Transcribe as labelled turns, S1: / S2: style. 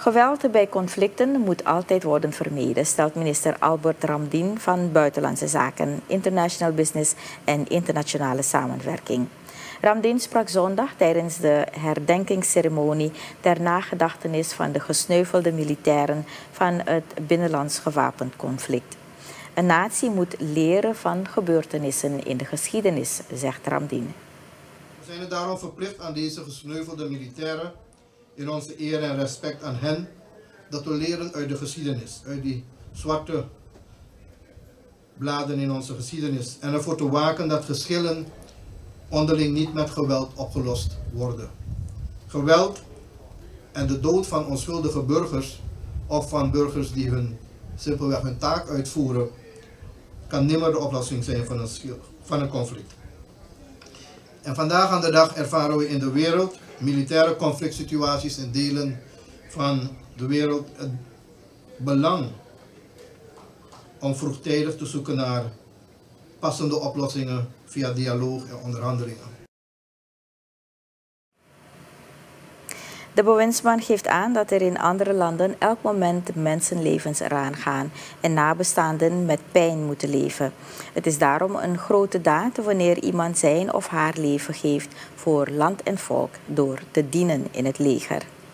S1: Geweld bij conflicten moet altijd worden vermeden, stelt minister Albert Ramdien van Buitenlandse Zaken, International Business en Internationale Samenwerking. Ramdien sprak zondag tijdens de herdenkingsceremonie ter nagedachtenis van de gesneuvelde militairen van het binnenlands gewapend conflict. Een natie moet leren van gebeurtenissen in de geschiedenis, zegt Ramdien.
S2: We zijn er daarom verplicht aan deze gesneuvelde militairen, in onze eer en respect aan hen, dat we leren uit de geschiedenis, uit die zwarte bladen in onze geschiedenis. En ervoor te waken dat geschillen onderling niet met geweld opgelost worden. Geweld en de dood van onschuldige burgers of van burgers die simpelweg hun taak uitvoeren, kan nimmer de oplossing zijn van een conflict. En vandaag aan de dag ervaren we in de wereld militaire conflict situaties in delen van de wereld het belang om vroegtijdig te zoeken naar passende oplossingen via dialoog en onderhandelingen.
S1: De bewindsman geeft aan dat er in andere landen elk moment mensenlevens eraan gaan en nabestaanden met pijn moeten leven. Het is daarom een grote daad wanneer iemand zijn of haar leven geeft voor land en volk door te dienen in het leger.